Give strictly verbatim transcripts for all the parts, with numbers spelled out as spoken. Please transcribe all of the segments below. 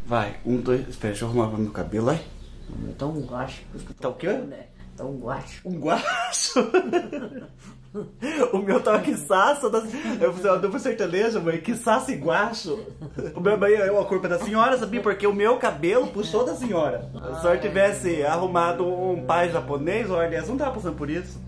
Vai, um, dois... Espera, deixa eu arrumar meu cabelo, aí. Tá um guacho. Tá o quê? Tá um guacho. Um guacho? O meu tá uma quiçaça. Da... Eu fiz uma dupla sertaneja, mãe. Quiçaça e guacho. O meu mãe é a culpa da senhora, sabia? Porque o meu cabelo puxou da senhora. Se a senhora tivesse arrumado um pai japonês, o Ardez não tava passando por isso.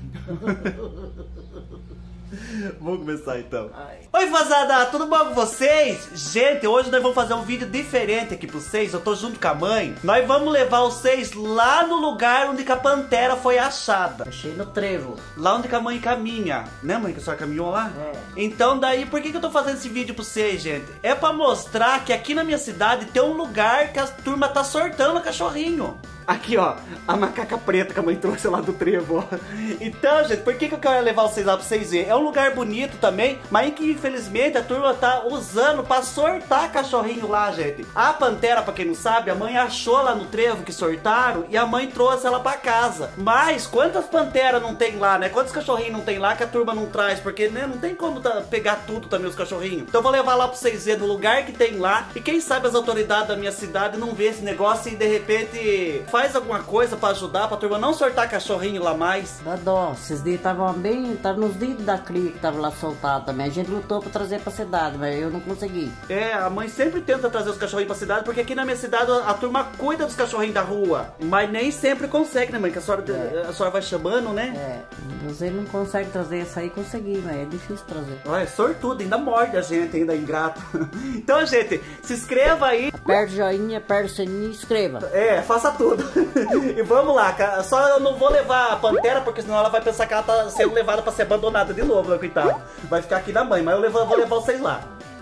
Vamos começar então. Ai. Oi, fazada, tudo bom com vocês? Gente, hoje nós vamos fazer um vídeo diferente aqui pra vocês. Eu tô junto com a mãe. Nós vamos levar vocês lá no lugar onde que a pantera foi achada. Achei no trevo. Lá onde que a mãe caminha. Né, mãe, que a senhora caminhou lá? É. Então daí, por que que eu tô fazendo esse vídeo pra vocês, gente? É pra mostrar que aqui na minha cidade tem um lugar que a turma tá sortando cachorrinho. Aqui, ó, a macaca preta que a mãe trouxe lá do trevo, ó. Então, gente, por que que eu quero levar vocês lá pra vocês verem? É um lugar bonito também, mas que infelizmente a turma tá usando pra sortar cachorrinho lá, gente. A pantera, pra quem não sabe, a mãe achou lá no trevo que sortaram e a mãe trouxe ela pra casa. Mas quantas panteras não tem lá, né? Quantos cachorrinhos não tem lá que a turma não traz? Porque, né, não tem como tá, pegar tudo também os cachorrinhos. Então eu vou levar lá pra vocês verem no lugar que tem lá. E quem sabe as autoridades da minha cidade não vê esse negócio e de repente faz alguma coisa pra ajudar, pra turma não sortar cachorrinho lá mais. Dá dó, esses dias estavam bem, estavam nos dedos da cria que tava lá soltado também. A gente lutou pra trazer pra cidade, mas eu não consegui. É, a mãe sempre tenta trazer os cachorrinhos pra cidade, porque aqui na minha cidade a, a turma cuida dos cachorrinhos da rua. Mas nem sempre consegue, né, mãe? Que a senhora, é. a senhora vai chamando, né? É, você não consegue trazer isso aí, consegui, mas é difícil trazer. Olha, é sortudo, ainda morde a gente, ainda é ingrato. Então, gente, se inscreva aí. Aperte o joinha, aperte o sininho e inscreva. É, faça tudo. E vamos lá, cara. Só eu não vou levar a pantera, porque senão ela vai pensar que ela tá sendo levada pra ser abandonada de novo, né, coitado? Vai ficar aqui na mãe, mas eu levo, vou levar vocês lá.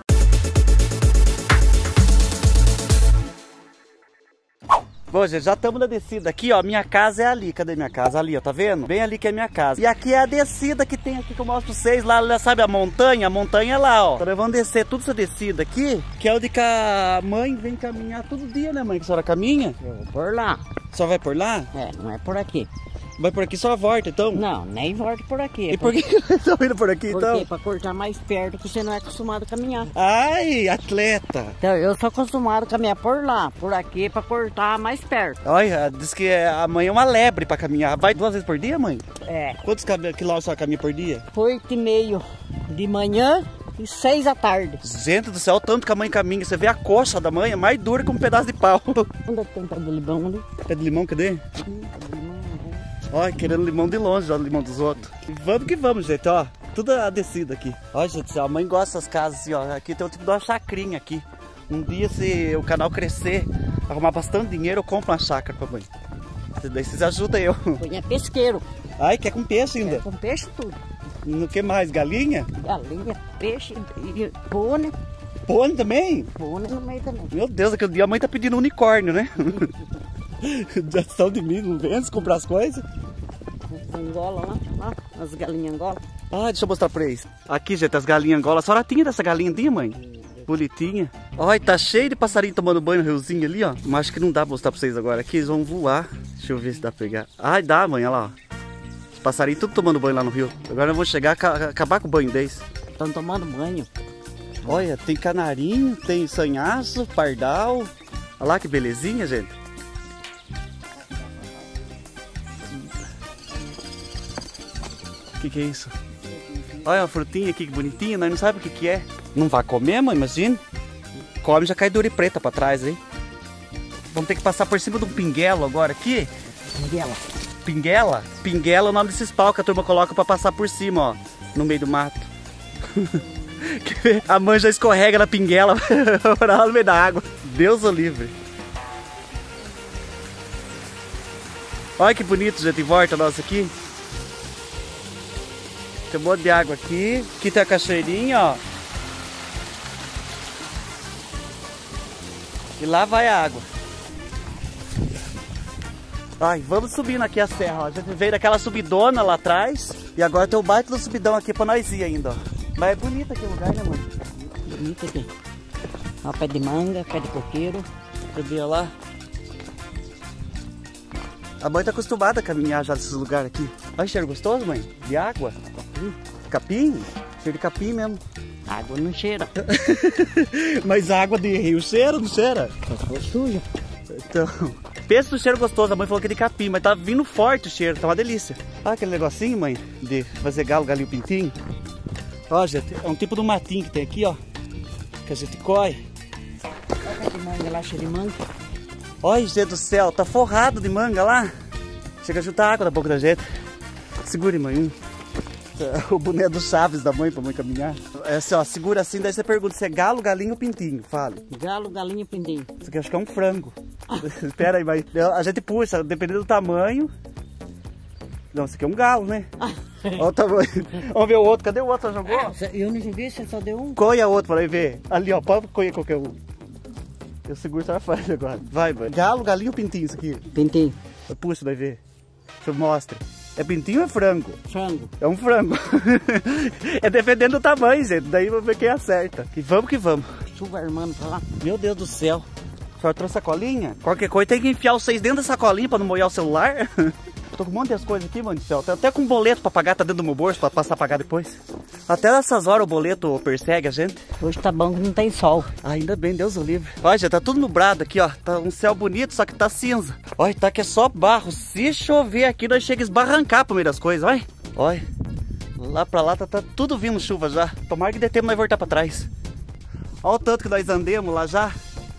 Bom, gente, já estamos na descida aqui, ó. Minha casa é ali. Cadê minha casa? Ali, ó, tá vendo? Bem ali que é minha casa. E aqui é a descida que tem aqui que eu mostro pra vocês. Lá, lá, sabe a montanha? A montanha é lá, ó. Então nós vamos descer tudo essa descida aqui, que é onde que a mãe vem caminhar todo dia, né, mãe? Que a senhora caminha? Eu vou por lá. Só vai por lá? É, não é por aqui. Vai por aqui só a volta, então? Não, nem volta por aqui. E por que que estão indo por aqui, por então? Porque pra cortar mais perto, que você não é acostumado a caminhar. Ai, atleta! Então, eu sou acostumado a caminhar por lá, por aqui, pra cortar mais perto. Olha, diz que a mãe é uma lebre pra caminhar. Vai duas vezes por dia, mãe? É. Quantos quilômetros a senhora caminha por dia? Oito e meio de manhã e seis da tarde. Gente do céu, tanto que a mãe caminha. Você vê a coxa da mãe, é mais dura que um pedaço de pau. Onde é que tem pé de limão ali? Pé de limão, cadê? Hum, pé de limão. Olha, querendo limão de longe, ó, o limão dos outros. E vamos que vamos, gente, ó. Tudo a descida aqui. Olha, gente do céu, a mãe gosta dessas casas assim, ó. Aqui tem o tipo de uma chacrinha aqui. Um dia, se o canal crescer, arrumar bastante dinheiro, eu compro uma chácara pra mãe. Daí vocês ajudam eu. Põe é pesqueiro. Ai, quer com peixe ainda? É, com peixe tudo. No que mais? Galinha? Galinha, peixe, e pônei. Pônei também? Pônei no meio também. Meu Deus, aquele dia a mãe tá pedindo um unicórnio, né? Já são de mim, não vem comprar as coisas? Angola lá, lá, as galinhas Angola. Ah, deixa eu mostrar pra eles. Aqui, gente, as galinhas Angola. A senhora tinha dessa galinha ali, mãe? Bonitinha. Olha, tá cheio de passarinho tomando banho no riozinho ali, ó. Mas acho que não dá pra mostrar pra vocês agora. Aqui eles vão voar. Deixa eu ver se dá pra pegar. Ai, dá, mãe, olha lá, ó. Os passarinhos tudo tomando banho lá no rio. Agora eu vou chegar e acabar com o banho deles. Estão tomando banho. Olha, tem canarinho, tem sanhaço, pardal. Olha lá que belezinha, gente. O que que é isso? Olha a frutinha aqui que bonitinha, nós não sabemos o que que é. Não vai comer, mãe? Imagina. Come, já cai dura e preta pra trás, hein? Vamos ter que passar por cima de um pinguelo agora aqui. Pinguela. Pinguela? Pinguela é o nome desses pau que a turma coloca pra passar por cima, ó. No meio do mato. A mãe já escorrega na pinguela pra lá no meio da água. Deus o livre. Olha que bonito, gente, em volta nossa aqui. Tem um monte de água aqui. Aqui tem a cachoeirinha, ó. E lá vai a água. Ai, vamos subindo aqui a serra, ó. A gente veio daquela subidona lá atrás. E agora tem o baita do subidão aqui pra nós ir ainda, ó. Mas é bonito aqui o lugar, né, mãe? Bonito aqui. Ó, pé de manga, pé de coqueiro. Cadê lá? A mãe tá acostumada a caminhar já nesses lugares aqui. Olha, cheiro gostoso, mãe? De água? Capim? Capim? Cheiro de capim mesmo. Água não cheira. Mas a água de rio cheira, não cheira? Só ficou suja. Então, pensa no cheiro gostoso. A mãe falou que é de capim, mas tá vindo forte o cheiro, tá uma delícia. Olha aquele negocinho, mãe, de fazer galo, galinho, pintinho. Ó, gente, é um tipo de matinho que tem aqui, ó, que a gente corre. Olha que manga lá, cheia de manga. Olha, gente do céu, tá forrado de manga lá. Chega a juntar água da boca da gente. Segure, mãe, um. O boné do Chaves da mãe pra mãe caminhar. É assim, ó, segura assim, daí você pergunta se é galo, galinho ou pintinho, fale. Galo, galinha, pintinho. Isso aqui eu acho que é um frango. Espera aí, mas a gente puxa, dependendo do tamanho. Não, isso aqui é um galo, né? Olha o tamanho. Vamos ver o outro, cadê o outro? Você jogou? Eu não joguei, você só deu um. Coia outro pra aí ver. Ali, ó, pode coia qualquer um. Eu seguro essa faixa agora. Vai, mãe. Galo, galinho ou pintinho isso aqui? Pintinho. Puxa, vai ver. Deixa eu mostrar. É pintinho ou é frango? Frango. É um frango. É dependendo do tamanho, gente. Daí vamos ver quem acerta. E vamos que vamos. Chuva armando pra lá. Meu Deus do céu. A senhora trouxe sacolinha? Qualquer coisa tem que enfiar os seis dentro da sacolinha pra não molhar o celular. Tô com um monte de coisas aqui, mano do céu. Tá até com um boleto pra pagar, tá dentro do meu bolso pra passar a pagar depois. Até nessas horas o boleto persegue a gente. Hoje tá bom que não tem sol. Ah, ainda bem, Deus o livre. Olha, já tá tudo nublado aqui, ó. Tá um céu bonito, só que tá cinza. Olha, tá que é só barro. Se chover aqui, nós chega a esbarrancar pro meio das coisas, olha. Olha. Lá pra lá tá, tá tudo vindo chuva já. Tomara que dê tempo nós voltar pra trás. Olha o tanto que nós andemos lá já.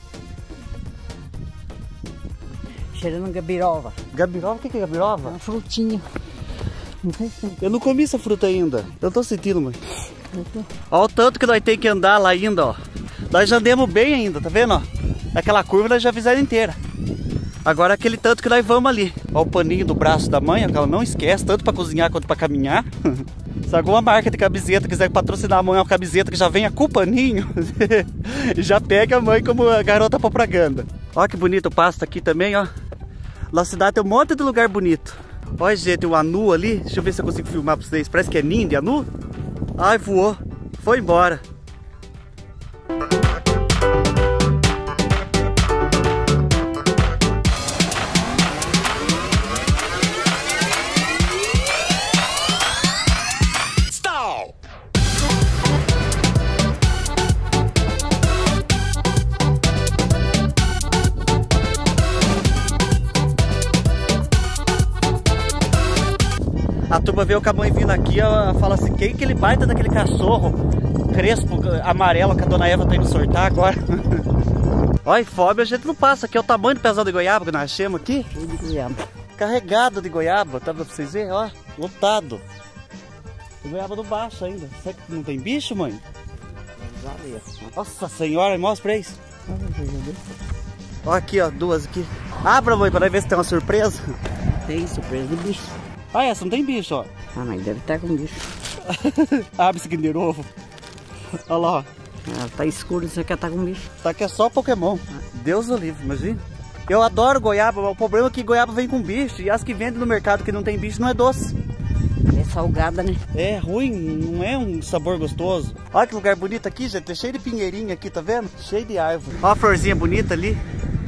Cheirando gabirova. Gabirova? O que que é gabirova? Uma frutinha. Não sei se... Eu não comi essa fruta ainda. Eu tô sentindo, mãe. Olha o tanto que nós temos que andar lá ainda, ó. Nós já andamos bem ainda, tá vendo, ó? Aquela curva nós já fizemos inteira. Agora aquele tanto que nós vamos ali. Olha o paninho do braço da mãe, ó, que ela não esquece, tanto pra cozinhar quanto pra caminhar. Se alguma marca de camiseta quiser patrocinar a mãe uma camiseta que já venha com o paninho, já pega a mãe como a garota propaganda. Olha que bonito o pasto aqui também, ó. Lá na cidade tem um monte de lugar bonito. Olha, gente, o anu ali. Deixa eu ver se eu consigo filmar pra vocês. Parece que é ninho de anu. Ai, voou. Foi embora. A turma vê o Camões vindo aqui, ela fala assim, quem que ele baita daquele cachorro crespo, amarelo, que a dona Eva tá indo sortar agora. Olha, fome a gente não passa, aqui é o tamanho do pezão de goiaba que nós achamos aqui. Cheio de goiaba. Carregado de goiaba, tá pra vocês verem, ó, lotado. Tem goiaba do baixo ainda. Será que não tem bicho, mãe? Nossa senhora, mostra pra eles. Ó aqui, ó, duas aqui. Abra, mãe, pra nós ver se tem uma surpresa. Tem surpresa de bicho. Ah, essa não tem bicho, ó. Ah, mas deve estar com bicho. Abre esse aqui de novo. Olha lá, ó. Ah, tá escuro, isso aqui tá com bicho. Tá aqui é só Pokémon. Deus o livre, imagina. Eu adoro goiaba, mas o problema é que goiaba vem com bicho. E as que vendem no mercado que não tem bicho não é doce. É salgada, né? É ruim, não é um sabor gostoso. Olha que lugar bonito aqui, gente. É cheio de pinheirinho aqui, tá vendo? Cheio de árvore. Olha a florzinha bonita ali.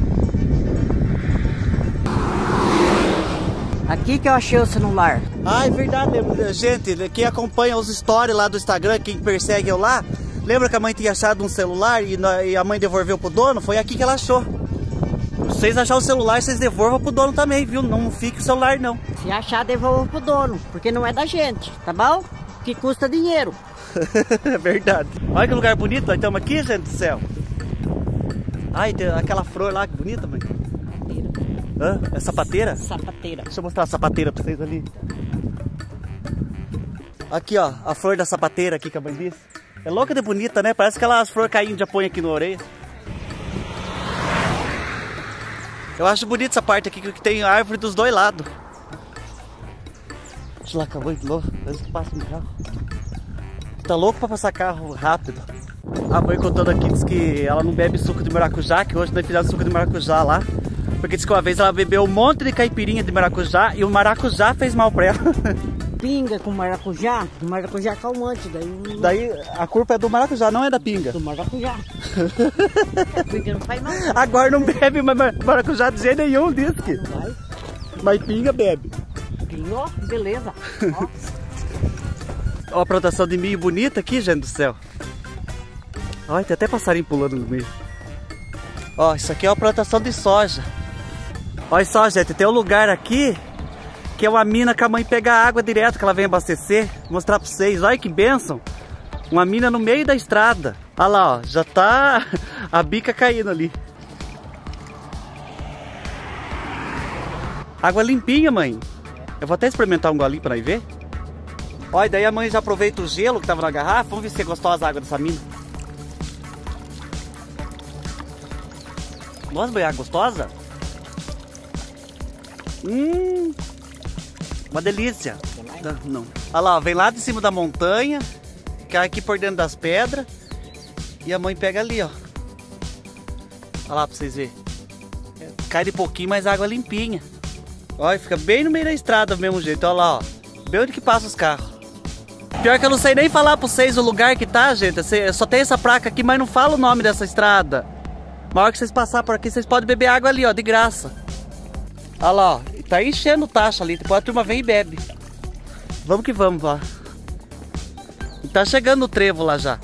Aqui que eu achei o celular. Ah, é verdade. Gente, quem acompanha os stories lá do Instagram, quem persegue eu lá, lembra que a mãe tinha achado um celular e a mãe devolveu pro dono? Foi aqui que ela achou. Se vocês acharem o celular, vocês devolvam pro dono também, viu? Não fique o celular, não. Se achar, devolva pro dono, porque não é da gente, tá bom? Que custa dinheiro. É verdade. Olha que lugar bonito, nós estamos aqui, gente do céu. Ai, tem aquela flor lá, que bonita, mãe. Hã? É sapateira? Sapateira. Deixa eu mostrar a sapateira pra vocês ali. Aqui, ó, a flor da sapateira aqui que a mãe disse. É louca de bonita, né? Parece aquelas flores caindo já põe aqui no orelha. Eu acho bonita essa parte aqui que tem árvore dos dois lados. Deixa lá, acabou de louco. Parece que passa um carro. Tá louco pra passar carro rápido. A mãe contando aqui, diz que ela não bebe suco de maracujá, que hoje nós fizemos suco de maracujá lá. Porque diz que uma vez ela bebeu um monte de caipirinha de maracujá e o maracujá fez mal pra ela. Pinga com maracujá, o maracujá calmante, daí... Daí a culpa é do maracujá, não é da pinga. Do maracujá. A pinga não faz mal. Agora não bebe maracujá de jeito nenhum, diz que. Não vai. Mas pinga bebe. Pinga, ó, beleza. Ó. Ó a plantação de milho bonita aqui, gente do céu. Olha, tem até passarinho pulando no meio. Ó, isso aqui é uma plantação de soja. Olha só, gente, tem um lugar aqui que é uma mina que a mãe pega água direto, que ela vem abastecer. Vou mostrar pra vocês, olha que bênção. Uma mina no meio da estrada. Olha lá, ó, já tá a bica caindo ali. Água limpinha, mãe. Eu vou até experimentar um golinho pra nós ver. Olha, daí a mãe já aproveita o gelo que tava na garrafa. Vamos ver se é gostosa a água dessa mina. Nossa, mãe, água gostosa? Hum, uma delícia. Não. Olha lá, vem lá de cima da montanha, cai aqui por dentro das pedras e a mãe pega ali, ó. Olha lá pra vocês verem. Cai de pouquinho, mas a água é limpinha. Olha, fica bem no meio da estrada do mesmo jeito. Olha lá, ó. Bem onde que passa os carros. Pior que eu não sei nem falar pra vocês o lugar que tá, gente. Só tem essa placa aqui, mas não fala o nome dessa estrada. Na hora que vocês passarem por aqui, vocês podem beber água ali, ó, de graça. Olha lá, ó. Tá enchendo taxa ali. Depois a turma vem e bebe. Vamos que vamos lá. Tá chegando o trevo lá já.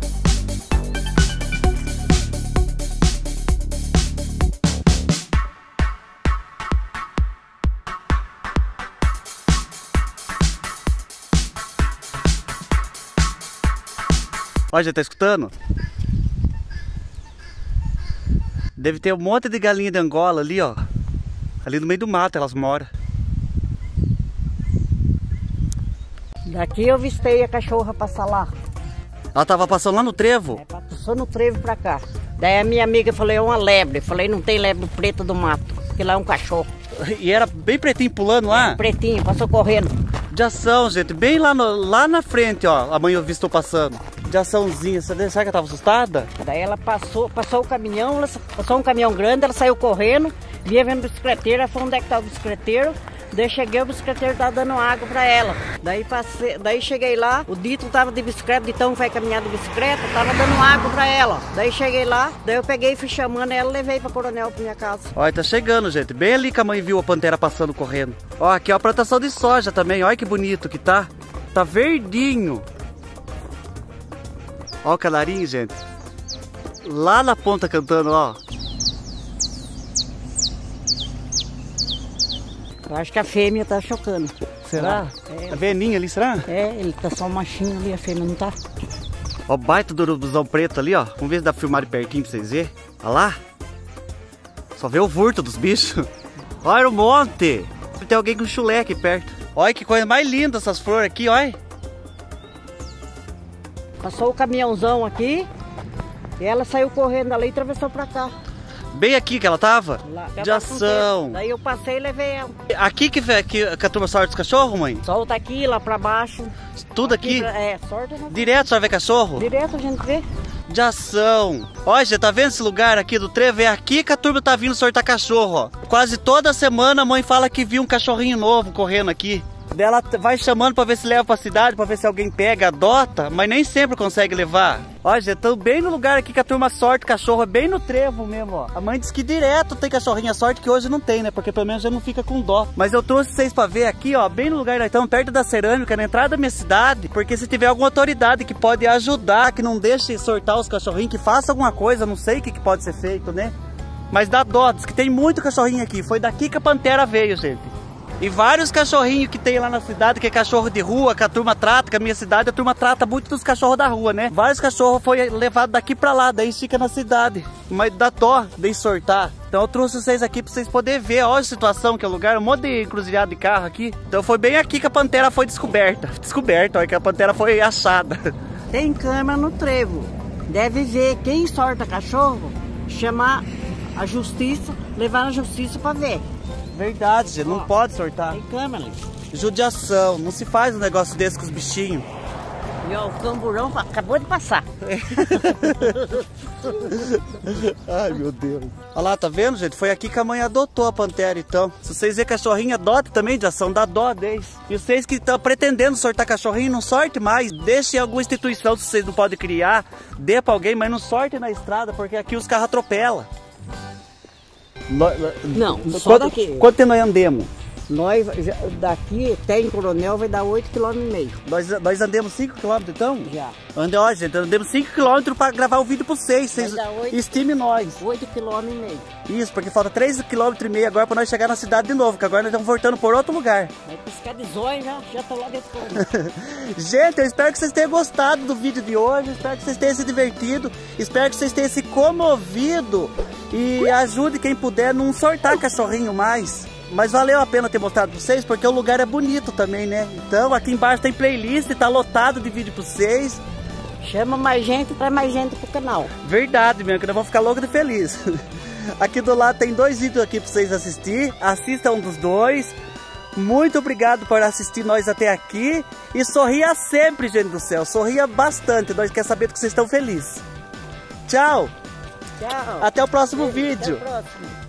Olha, já tá escutando? Deve ter um monte de galinha de Angola ali, ó. Ali no meio do mato elas moram. Daqui eu vistei a cachorra passar lá. Ela tava passando lá no trevo? É, passou no trevo pra cá. Daí a minha amiga falou, é uma lebre. Falei, não tem lebre preta do mato, porque lá é um cachorro. E era bem pretinho pulando lá? É, pretinho, passou correndo. De ação, gente, bem lá, no, lá na frente, ó. A mãe eu vi estou passando. De açãozinha, será que ela tava assustada? Daí ela passou, passou o caminhão, ela passou um caminhão grande, ela saiu correndo, vinha vendo o bicicleteiro, ela falou onde é que tá o bicicleteiro. Daí cheguei, o bicicleteiro tava dando água pra ela. Daí, passei, daí cheguei lá, o Dito tava de bicicleta, o Ditão vai caminhar de bicicleta, tava dando água pra ela. Daí cheguei lá, daí eu peguei e fui chamando ela e levei pra Coronel pra minha casa. Olha, tá chegando, gente. Bem ali que a mãe viu a pantera passando correndo. Ó, aqui é a plantação de soja também. Olha que bonito que tá. Tá verdinho. Ó o canarinho, gente. Lá na ponta cantando, ó. Eu acho que a fêmea tá chocando. Será? É. A veninha ali, será? É, ele tá só um machinho ali, a fêmea não tá. Ó, baita do urubuzão preto ali, ó. Vamos ver se dá pra filmar de pertinho pra vocês verem. Olha lá. Só vê o furto dos bichos. Olha o monte. Tem alguém com chulé aqui perto. Olha que coisa mais linda essas flores aqui, olha. Passou o caminhãozão aqui e ela saiu correndo ali e atravessou pra cá. Bem aqui que ela tava? Lá, de ação. Daí eu passei e levei ela. Aqui que, que, que a turma sorte os cachorros, mãe? Solta aqui, lá pra baixo. Tudo aqui? aqui? Pra, é, sorte. Né? Direto só vê cachorro? Direto a gente vê. De ação. Olha, já tá vendo esse lugar aqui do trevo? É aqui que a turma tá vindo sortar cachorro, ó. Quase toda semana a mãe fala que viu um cachorrinho novo correndo aqui. Ela vai chamando pra ver se leva pra cidade, pra ver se alguém pega, adota, mas nem sempre consegue levar. Olha, já estamos bem no lugar aqui que a turma sorte cachorro, é bem no trevo mesmo, ó. A mãe diz que direto tem cachorrinha, sorte que hoje não tem, né? Porque pelo menos já não fica com dó. Mas eu trouxe vocês pra ver aqui, ó, bem no lugar, então, perto da cerâmica, na entrada da minha cidade. Porque se tiver alguma autoridade que pode ajudar, que não deixe sortar os cachorrinhos, que faça alguma coisa, não sei o que, que pode ser feito, né? Mas dá dó, diz que tem muito cachorrinho aqui. Foi daqui que a pantera veio, gente. E vários cachorrinhos que tem lá na cidade, que é cachorro de rua, que a turma trata, que a minha cidade, a turma trata muito dos cachorros da rua, né? Vários cachorros foi levado daqui pra lá, daí fica na cidade. Mas dá dó de sortar. Então eu trouxe vocês aqui pra vocês poderem ver, olha a situação que é o lugar, um monte de encruzilhada de carro aqui. Então foi bem aqui que a pantera foi descoberta. Descoberta, olha que a pantera foi achada. Tem câmera no trevo. Deve ver quem sorta cachorro, chamar a justiça, levar na justiça pra ver. Verdade, gente, não pode sortar. Tem câmera ali. Judiação, não se faz um negócio desse com os bichinhos. E ó, o camburão acabou de passar. Ai, meu Deus. Olha lá, tá vendo, gente? Foi aqui que a mãe adotou a pantera, então. Se vocês verem cachorrinho, adote também, de ação, dá dó deles. E vocês que estão pretendendo sortar cachorrinho, não sorte mais. Deixe em alguma instituição, se vocês não podem criar. Dê pra alguém, mas não sorte na estrada, porque aqui os carros atropelam. Não, só quanto, daqui. Quanto tempo nós andemos? Nós, daqui até em Coronel, vai dar oito quilômetros e meio. Nós, nós andamos cinco quilômetros então? Já. Ande, ó, gente, andamos cinco quilômetros para gravar o vídeo para vocês. Vocês estimem nós. oito quilômetros e meio. Isso, porque falta três quilômetros e meio agora para nós chegar na cidade de novo, que agora nós estamos voltando por outro lugar. Vai piscar de zóio, já, já tô lá depois. Gente, eu espero que vocês tenham gostado do vídeo de hoje, espero que vocês tenham se divertido, espero que vocês tenham se comovido e ajude quem puder a não sortar cachorrinho mais. Mas valeu a pena ter mostrado pra vocês, porque o lugar é bonito também, né? Então aqui embaixo tem playlist, tá lotado de vídeo pra vocês. Chama mais gente, traz mais gente pro canal. Verdade mesmo, que nós vamos ficar louco de feliz. Aqui do lado tem dois vídeos aqui pra vocês assistir, assistam um dos dois. Muito obrigado por assistir nós até aqui. E sorria sempre, gente do céu, sorria bastante, nós queremos saber que vocês estão felizes. Tchau! Tchau! Até o próximo Beijo, vídeo! Até o próximo.